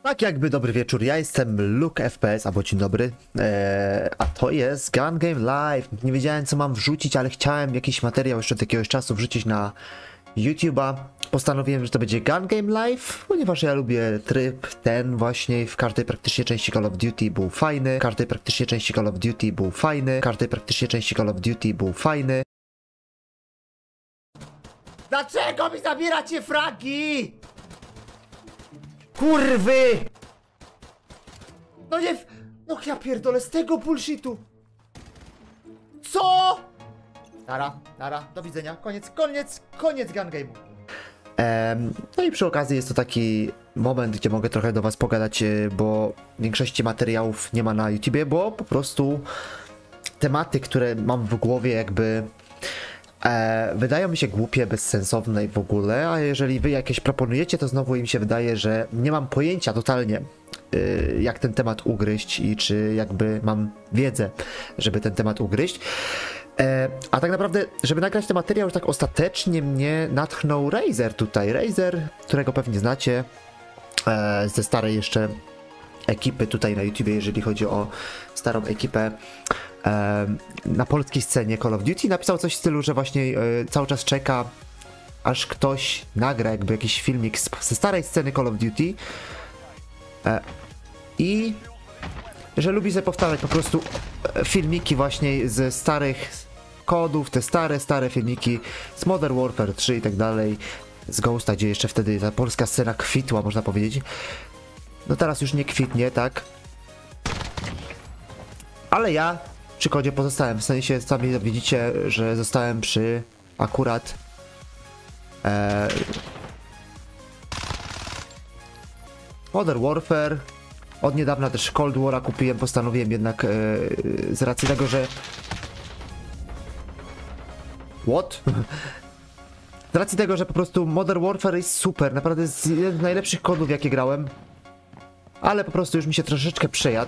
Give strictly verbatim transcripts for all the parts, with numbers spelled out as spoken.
Tak jakby dobry wieczór, ja jestem Luke F P S, albo dzień dobry, eee, a to jest Gun Game Live. Nie wiedziałem co mam wrzucić, ale chciałem jakiś materiał jeszcze od jakiegoś czasu wrzucić na YouTube'a. Postanowiłem, że to będzie Gun Game Live, ponieważ ja lubię tryb ten właśnie. W każdej praktycznie części Call of Duty był fajny, w każdej praktycznie części Call of Duty był fajny, w każdej praktycznie części Call of Duty był fajny. Dlaczego mi zabieracie fragi? Kurwy! No nie... w- No ja pierdolę z tego bullshitu! Co? Nara, nara, do widzenia, koniec, koniec, koniec gun game'u. Em, no i przy okazji jest to taki moment, gdzie mogę trochę do was pogadać, e, bo większości materiałów nie ma na YouTubie, bo po prostu tematy, które mam w głowie jakby... E, wydają mi się głupie, bezsensowne i w ogóle, a jeżeli wy jakieś proponujecie, to znowu im się wydaje, że nie mam pojęcia totalnie, y, jak ten temat ugryźć i czy jakby mam wiedzę, żeby ten temat ugryźć. E, a tak naprawdę, żeby nagrać ten materiał, już tak ostatecznie mnie natchnął Razer tutaj. Razer, którego pewnie znacie e, ze starej jeszcze ekipy tutaj na YouTubie, jeżeli chodzi o starą ekipę e, na polskiej scenie Call of Duty. Napisał coś w stylu, że właśnie e, cały czas czeka, aż ktoś nagra jakby jakiś filmik z, ze starej sceny Call of Duty e, i że lubi sobie powtarzać po prostu filmiki właśnie ze starych kodów, te stare, stare filmiki z Modern Warfare trzy i tak dalej, z Ghosta, gdzie jeszcze wtedy ta polska scena kwitła, można powiedzieć. No teraz już nie kwitnie, tak? Ale ja przy kodzie pozostałem, w sensie sami widzicie, że zostałem przy akurat e, Modern Warfare. Od niedawna też Cold War'a kupiłem, postanowiłem jednak e, z racji tego, że... What? Z racji tego, że po prostu Modern Warfare jest super, naprawdę jest jeden z najlepszych kodów, jakie grałem. Ale po prostu już mi się troszeczkę przejadł.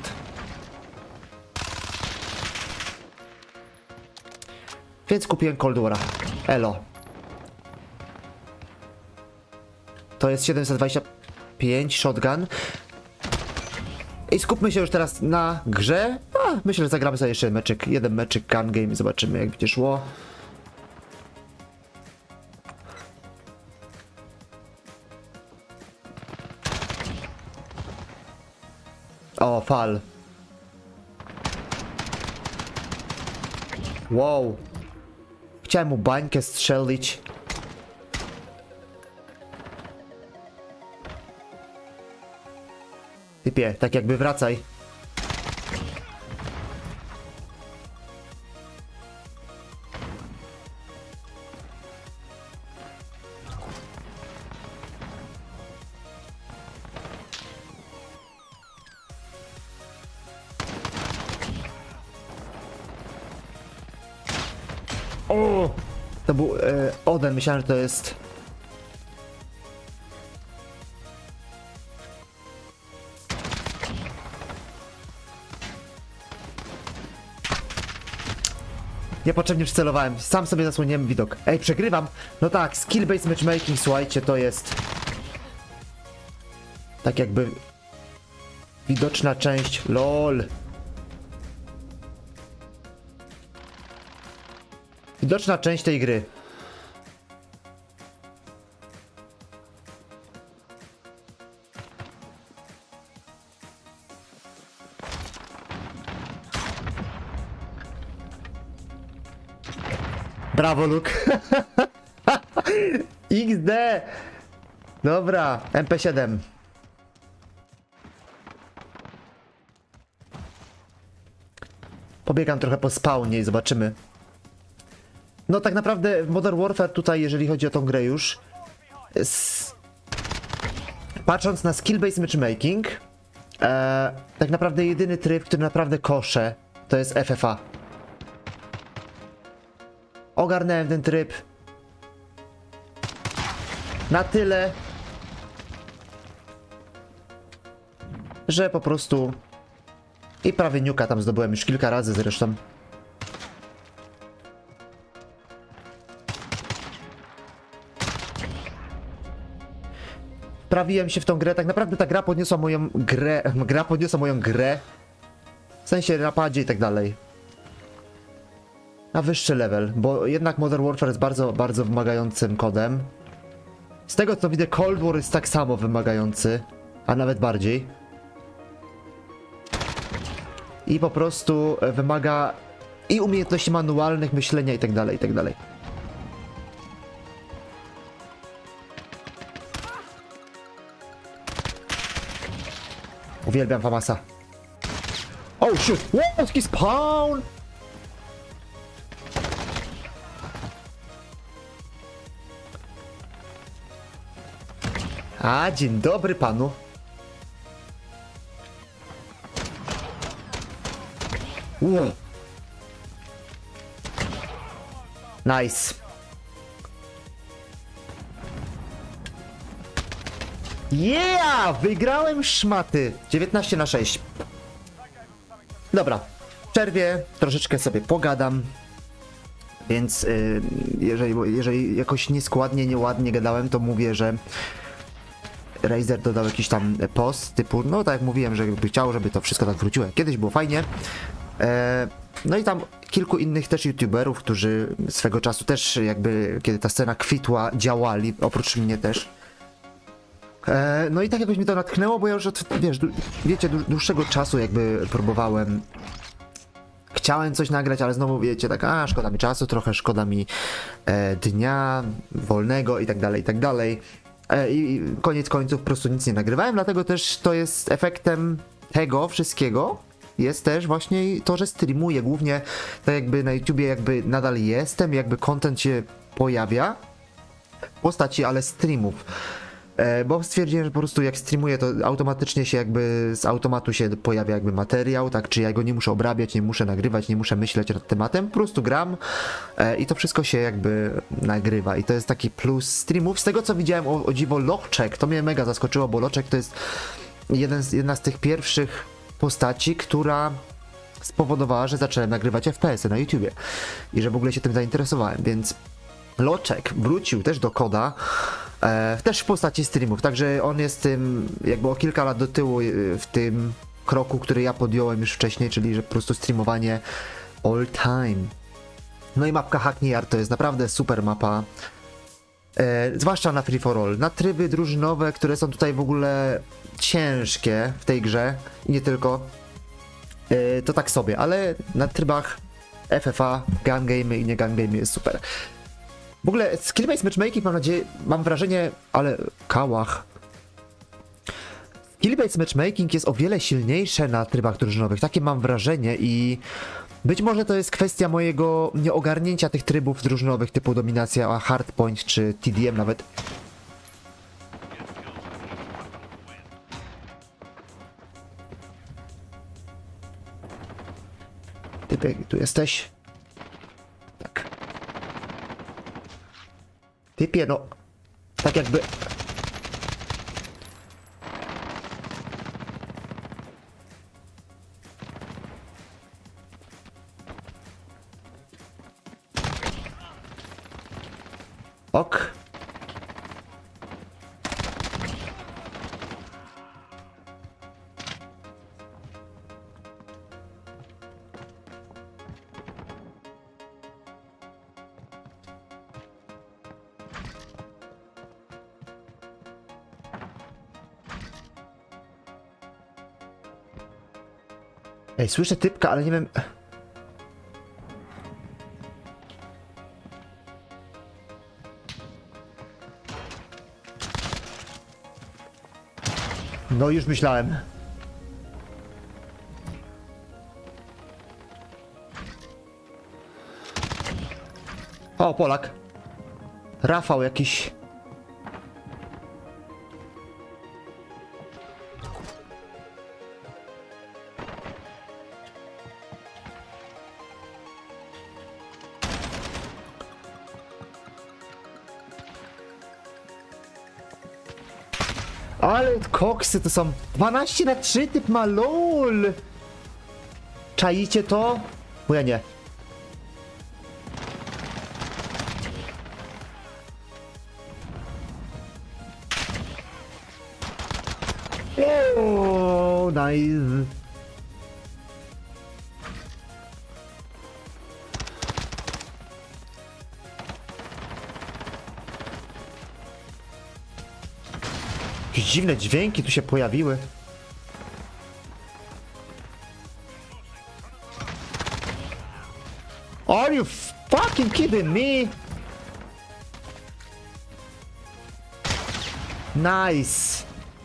Więc kupiłem Cold War'a. Elo. To jest siedemset dwadzieścia pięć shotgun. I skupmy się już teraz na grze. A, myślę, że zagramy sobie jeszcze meczyk. Jeden meczyk gun game. Zobaczymy, jak będzie szło. O, fal. Wow. Chciałem mu bańkę strzelić. Typie, tak jakby wracaj. O! To był e, Oden, myślałem, że to jest... Niepotrzebnie przycelowałem, sam sobie zasłoniłem widok. Ej, przegrywam! No tak, skill-based matchmaking, słuchajcie, to jest... Tak jakby... Widoczna część, lol. Widoczna część tej gry. Brawo, Luke. X D. Dobra, M P siedem. Pobiegam trochę po spawnie i zobaczymy. No tak naprawdę w Modern Warfare tutaj, jeżeli chodzi o tą grę już, s... patrząc na skill-based matchmaking, e, tak naprawdę jedyny tryb, który naprawdę kosze, to jest F F A. Ogarnąłem ten tryb na tyle, że po prostu i prawie niuka tam zdobyłem już kilka razy zresztą. wprawiłem się w tą grę, tak naprawdę ta gra podniosła moją grę, gra podniosła moją grę, w sensie napadzie i tak dalej, na wyższy level, bo jednak Modern Warfare jest bardzo, bardzo wymagającym kodem. Z tego co widzę, Cold War jest tak samo wymagający, a nawet bardziej. I po prostu wymaga i umiejętności manualnych, myślenia i tak dalej, i tak dalej. Uwielbiam Famasa. Oh shoot! What? He spawn! A, dzień dobry panu. Wow. Nice. Yeah! Wygrałem szmaty. dziewiętnaście na sześć. Dobra. W przerwie troszeczkę sobie pogadam. Więc yy, jeżeli, jeżeli jakoś nieskładnie, nieładnie gadałem, to mówię, że Razer dodał jakiś tam post typu, no tak jak mówiłem, że by chciał, żeby to wszystko tak wróciło. Kiedyś było fajnie. E, no i tam kilku innych też youtuberów, którzy swego czasu też jakby, kiedy ta scena kwitła, działali, oprócz mnie też. E, no i tak jakoś mi to natchnęło, bo ja już od, wiesz, wiecie, dłuższego czasu jakby próbowałem. Chciałem coś nagrać, ale znowu wiecie, tak, a szkoda mi czasu, trochę szkoda mi e, dnia wolnego i tak dalej, i tak dalej. I koniec końców po prostu nic nie nagrywałem, dlatego też to jest efektem tego wszystkiego, jest też właśnie to, że streamuję głównie, tak jakby na YouTubie jakby nadal jestem, jakby content się pojawia w postaci, ale streamów, e, bo stwierdziłem, że po prostu jak streamuję, to automatycznie się jakby z automatu się pojawia jakby materiał, tak, czy ja go nie muszę obrabiać, nie muszę nagrywać, nie muszę myśleć nad tematem, po prostu gram e, i to wszystko się jakby nagrywa i to jest taki plus streamów. Z tego co widziałem, o, o dziwo, Loczek, to mnie mega zaskoczyło, bo Loczek to jest jeden z, jedna z tych pierwszych postaci, która spowodowała, że zacząłem nagrywać F P S-y na YouTubie i że w ogóle się tym zainteresowałem, więc Loczek wrócił też do koda, e, też w postaci streamów, także on jest tym jakby o kilka lat do tyłu w tym kroku, który ja podjąłem już wcześniej, czyli że po prostu streamowanie all time. No i mapka Hackney Yard to jest naprawdę super mapa, e, zwłaszcza na Free for All, na tryby drużynowe, które są tutaj w ogóle ciężkie w tej grze i nie tylko, e, to tak sobie, ale na trybach F F A, gun game i nie gun game jest super. W ogóle skill-based matchmaking, mam nadzieję, mam wrażenie, ale kałach. Skill-based matchmaking jest o wiele silniejsze na trybach drużynowych, takie mam wrażenie i być może to jest kwestia mojego nieogarnięcia tych trybów drużynowych typu dominacja, hardpoint czy T D M nawet. Typie, tu jesteś? Tak. Typie, no, tak jakby... Ok. Ej, słyszę typka, ale nie wiem... No już myślałem. O, Polak. Rafał jakiś. Ale koksy to są dwanaście na trzy, typ ma lol. Czaicie to? Bo ja nie. O, nice. Jakieś dziwne dźwięki tu się pojawiły. Are you fucking kidding me? Nice.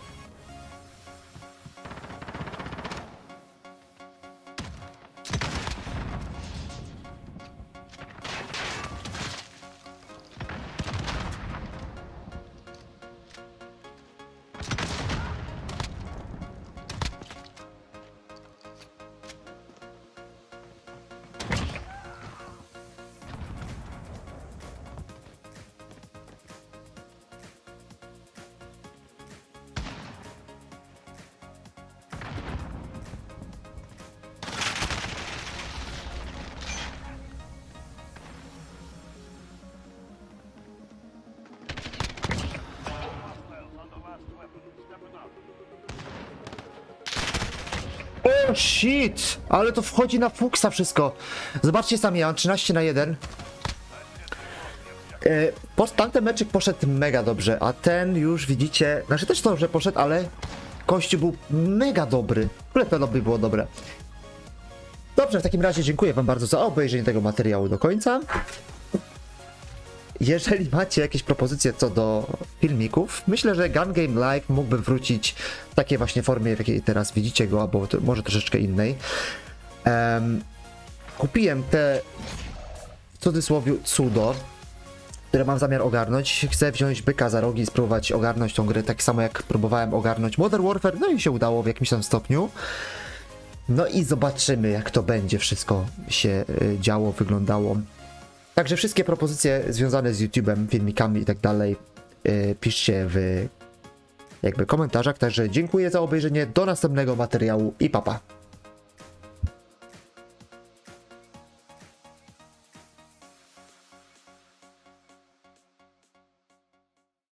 Oh shit! Ale to wchodzi na fuksa wszystko. Zobaczcie sami, ja mam trzynaście na jeden. Yy, post, tamten meczek poszedł mega dobrze, a ten już widzicie, znaczy też dobrze poszedł, ale kościół był mega dobry. W ogóle to lobby było dobre. Dobrze, w takim razie dziękuję wam bardzo za obejrzenie tego materiału do końca. Jeżeli macie jakieś propozycje co do filmików, myślę, że Gun Game Live mógłby wrócić w takiej właśnie formie, w jakiej teraz widzicie go, albo to, może troszeczkę innej. Um, kupiłem te, w cudzysłowie, cudo, które mam zamiar ogarnąć. Chcę wziąć byka za rogi i spróbować ogarnąć tą grę, tak samo jak próbowałem ogarnąć Modern Warfare, no i się udało w jakimś tam stopniu. No i zobaczymy, jak to będzie wszystko się y, działo, wyglądało. Także wszystkie propozycje związane z YouTube'em, filmikami i tak dalej yy, piszcie w jakby komentarzach. Także dziękuję za obejrzenie, do następnego materiału i papa.